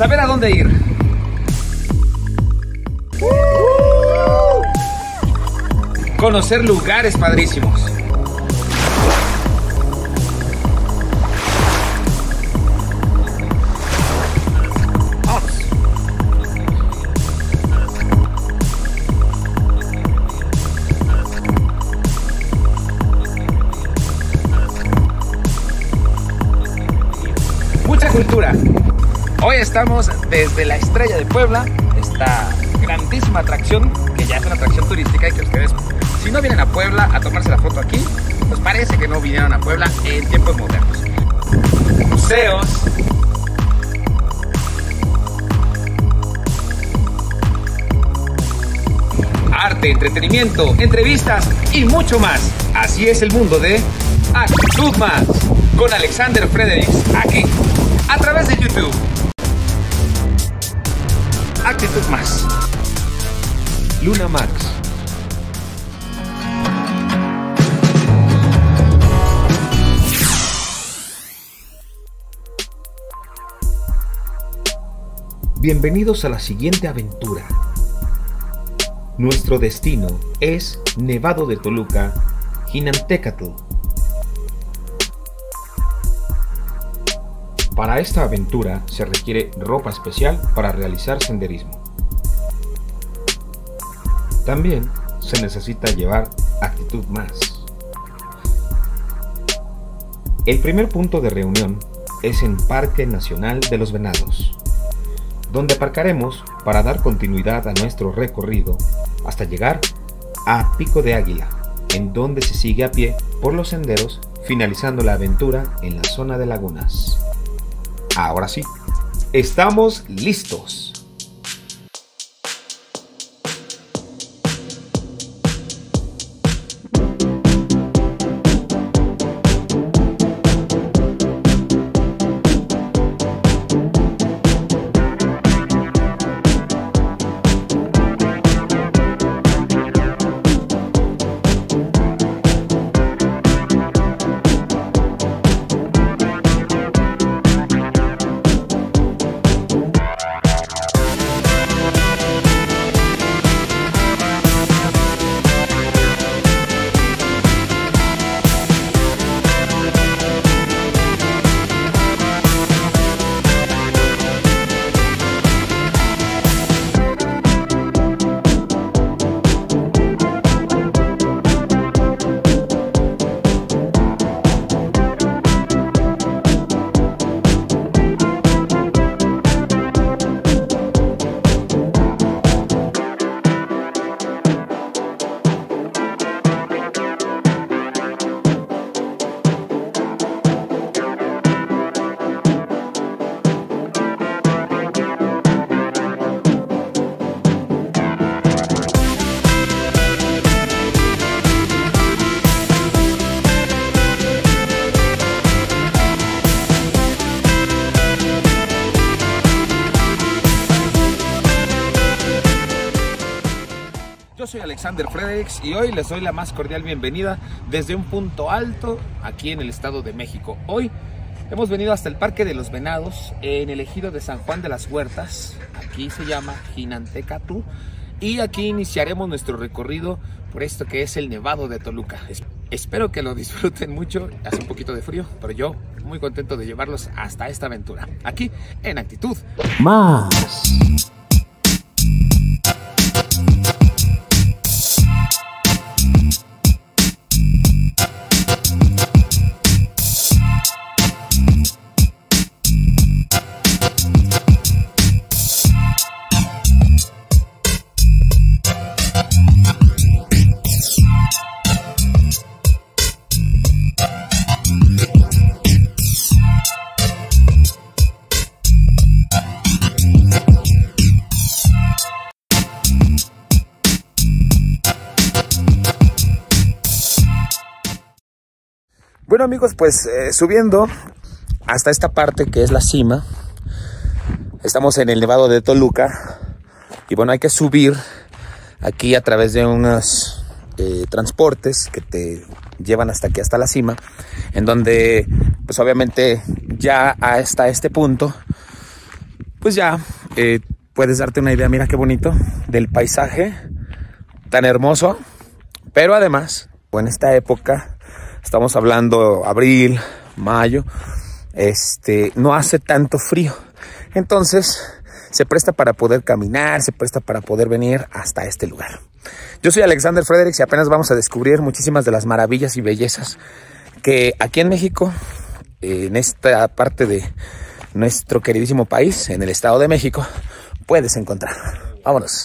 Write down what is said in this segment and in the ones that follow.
saber a dónde ir. Conocer lugares padrísimos. Mucha cultura. Hoy estamos desde la Estrella de Puebla, esta grandísima atracción que ya es una atracción turística y que ustedes, si no vienen a Puebla a tomarse la foto aquí, pues parece que no vinieron a Puebla en tiempos modernos. Museos, arte, entretenimiento, entrevistas y mucho más. Así es el mundo de Actitud Más con Alexander Fredericks, aquí a través de YouTube. Actitud Más. Luna Max. Bienvenidos a la siguiente aventura. Nuestro destino es Nevado de Toluca, Jinantecatl. Para esta aventura se requiere ropa especial para realizar senderismo. También se necesita llevar actitud más. El primer punto de reunión es en Parque Nacional de los Venados, donde aparcaremos para dar continuidad a nuestro recorrido hasta llegar a Pico de Águila, en donde se sigue a pie por los senderos, finalizando la aventura en la zona de lagunas. Ahora sí, estamos listos. Yo soy Alexander Fredericks y hoy les doy la más cordial bienvenida desde un punto alto aquí en el Estado de México. Hoy hemos venido hasta el Parque de los Venados en el ejido de San Juan de las Huertas. Aquí se llama Jinantecatl y aquí iniciaremos nuestro recorrido por esto que es el Nevado de Toluca. Espero que lo disfruten mucho. Hace un poquito de frío, pero yo muy contento de llevarlos hasta esta aventura aquí en Actitud Más. Bueno amigos, pues subiendo hasta esta parte que es la cima, estamos en el Nevado de Toluca y bueno, hay que subir aquí a través de unos transportes que te llevan hasta aquí, hasta la cima, en donde pues obviamente ya hasta este punto pues ya puedes darte una idea, mira qué bonito, del paisaje tan hermoso. Pero además, en esta época, estamos hablando abril, mayo, no hace tanto frío. Entonces se presta para poder caminar, se presta para poder venir hasta este lugar. Yo soy Alexander Fredericks y apenas vamos a descubrir muchísimas de las maravillas y bellezas que aquí en México, en esta parte de nuestro queridísimo país, en el Estado de México, puedes encontrar. Vámonos.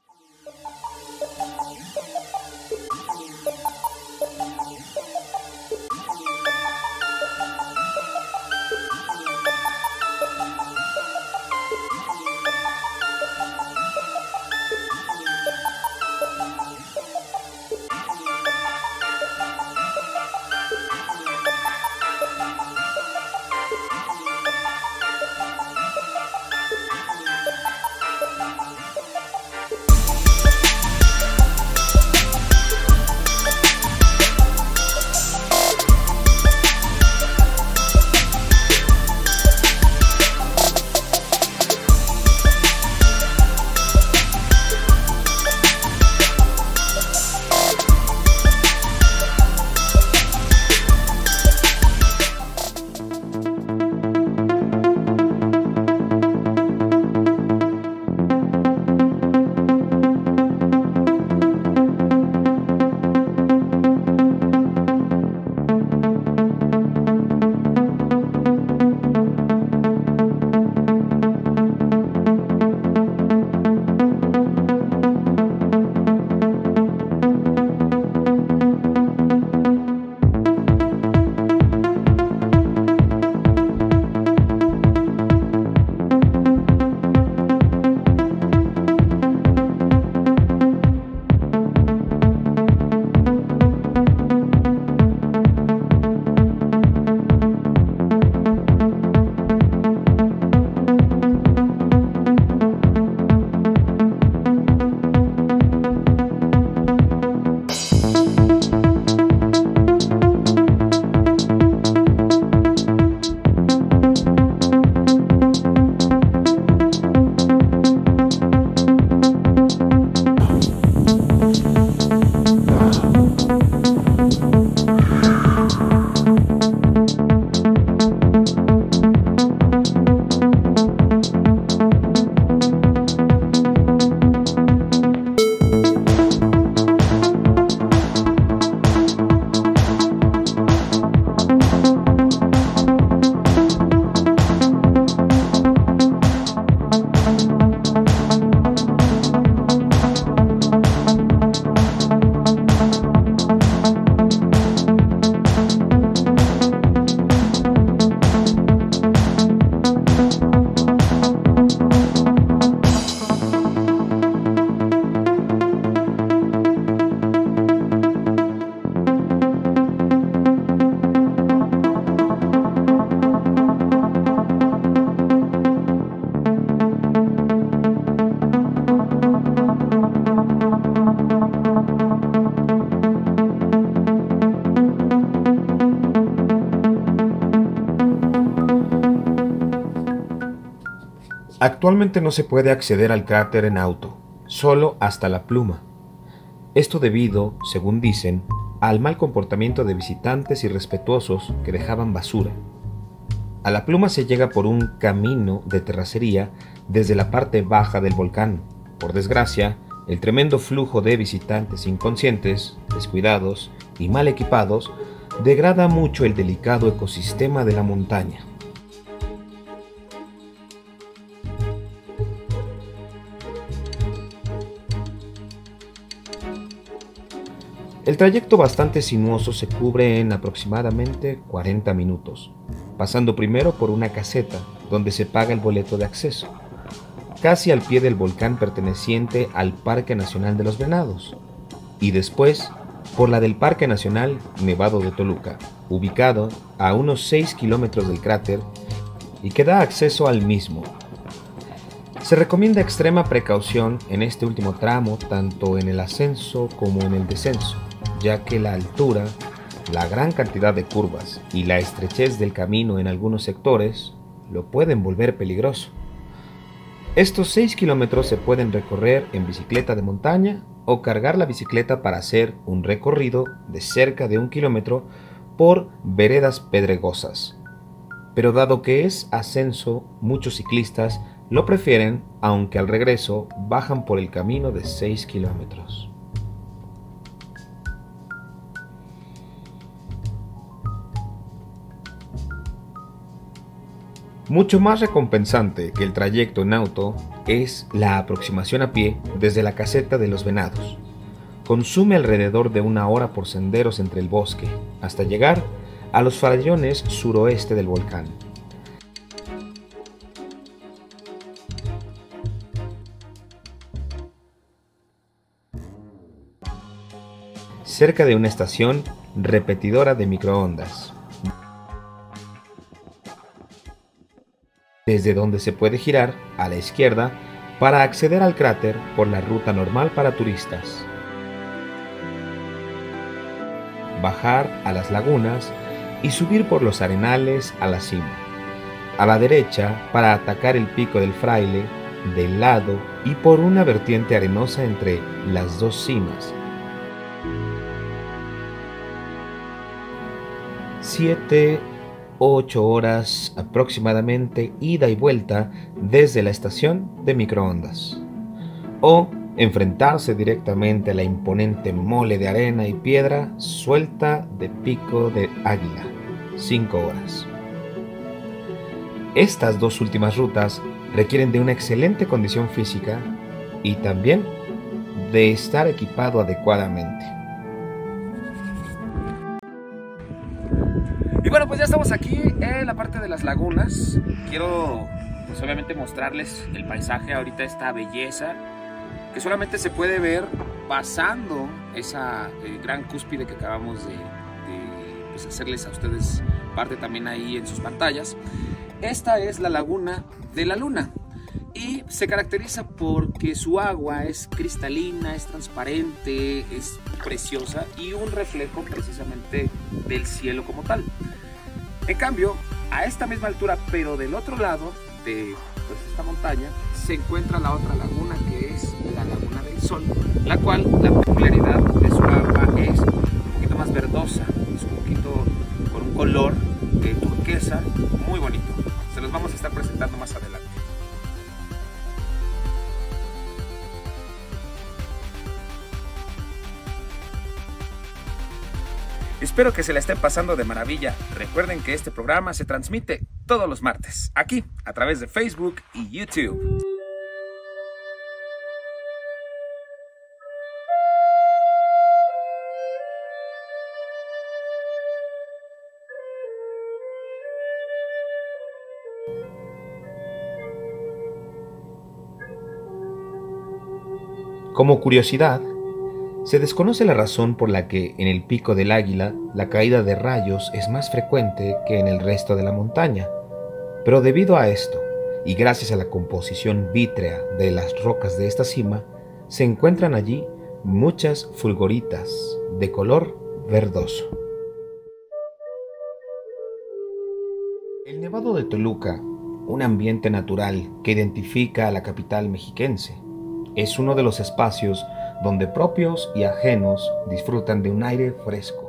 Actualmente no se puede acceder al cráter en auto, solo hasta la pluma. Esto debido, según dicen, al mal comportamiento de visitantes irrespetuosos que dejaban basura. A la pluma se llega por un camino de terracería desde la parte baja del volcán. Por desgracia, el tremendo flujo de visitantes inconscientes, descuidados y mal equipados degrada mucho el delicado ecosistema de la montaña. El trayecto bastante sinuoso se cubre en aproximadamente 40 minutos, pasando primero por una caseta donde se paga el boleto de acceso, casi al pie del volcán perteneciente al Parque Nacional de los Venados, y después por la del Parque Nacional Nevado de Toluca, ubicado a unos 6 kilómetros del cráter y que da acceso al mismo. Se recomienda extrema precaución en este último tramo, tanto en el ascenso como en el descenso, ya que la altura, la gran cantidad de curvas y la estrechez del camino en algunos sectores lo pueden volver peligroso. Estos 6 kilómetros se pueden recorrer en bicicleta de montaña o cargar la bicicleta para hacer un recorrido de cerca de 1 kilómetro por veredas pedregosas. Pero dado que es ascenso, muchos ciclistas lo prefieren, aunque al regreso bajan por el camino de 6 kilómetros. Mucho más recompensante que el trayecto en auto es la aproximación a pie desde la caseta de los Venados. Consume alrededor de 1 hora por senderos entre el bosque, hasta llegar a los farallones suroeste del volcán. Cerca de una estación repetidora de microondas, desde donde se puede girar a la izquierda para acceder al cráter por la ruta normal para turistas, bajar a las lagunas y subir por los arenales a la cima, a la derecha para atacar el Pico del Fraile del lado y por una vertiente arenosa entre las dos cimas. 7-8 horas aproximadamente ida y vuelta desde la estación de microondas, o enfrentarse directamente a la imponente mole de arena y piedra suelta de Pico de Águila, 5 horas. Estas dos últimas rutas requieren de una excelente condición física y también de estar equipado adecuadamente. Y bueno, pues ya estamos aquí en la parte de las lagunas. Quiero pues obviamente mostrarles el paisaje, ahorita esta belleza que solamente se puede ver pasando esa gran cúspide que acabamos de pues hacerles a ustedes parte también ahí en sus pantallas. Esta es la Laguna de la Luna y se caracteriza porque su agua es cristalina, es transparente, es preciosa y un reflejo precisamente del cielo como tal. En cambio, a esta misma altura, pero del otro lado de pues, esta montaña, se encuentra la otra laguna, que es la Laguna del Sol, la cual la peculiaridad de su agua es un poquito más verdosa, es un poquito con un color turquesa muy bonito. Se los vamos a estar presentando más adelante. Espero que se la estén pasando de maravilla. Recuerden que este programa se transmite todos los martes, aquí, a través de Facebook y YouTube. Como curiosidad, se desconoce la razón por la que en el Pico del Águila la caída de rayos es más frecuente que en el resto de la montaña, pero debido a esto, y gracias a la composición vítrea de las rocas de esta cima, se encuentran allí muchas fulgoritas de color verdoso. El Nevado de Toluca, un ambiente natural que identifica a la capital mexiquense, es uno de los espacios donde propios y ajenos disfrutan de un aire fresco.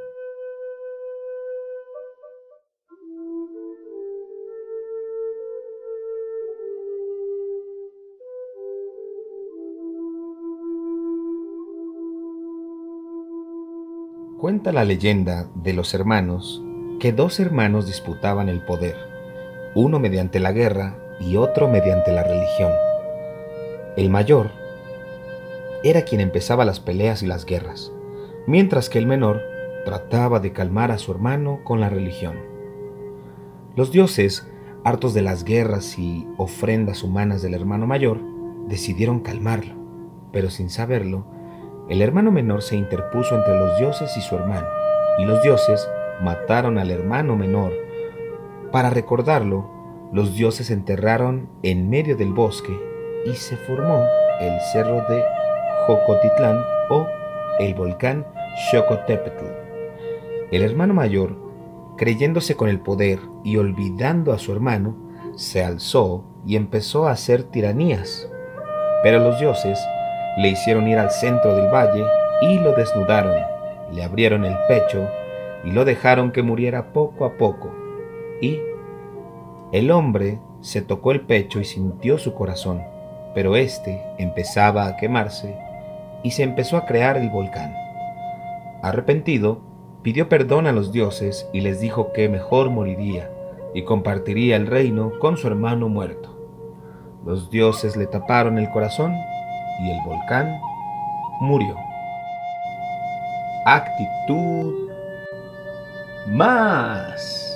Cuenta la leyenda de los hermanos que dos hermanos disputaban el poder, uno mediante la guerra y otro mediante la religión. El mayor era quien empezaba las peleas y las guerras, mientras que el menor trataba de calmar a su hermano con la religión. Los dioses, hartos de las guerras y ofrendas humanas del hermano mayor, decidieron calmarlo, pero sin saberlo, el hermano menor se interpuso entre los dioses y su hermano, y los dioses mataron al hermano menor. Para recordarlo, los dioses enterraron en medio del bosque y se formó el cerro de Jocotitlán o el volcán Xocotepetl. El hermano mayor, creyéndose con el poder y olvidando a su hermano, se alzó y empezó a hacer tiranías. Pero los dioses le hicieron ir al centro del valle y lo desnudaron, le abrieron el pecho y lo dejaron que muriera poco a poco. Y el hombre se tocó el pecho y sintió su corazón, pero éste empezaba a quemarse y se empezó a crear el volcán. Arrepentido, pidió perdón a los dioses y les dijo que mejor moriría y compartiría el reino con su hermano muerto. Los dioses le taparon el corazón y el volcán murió. Actitud más.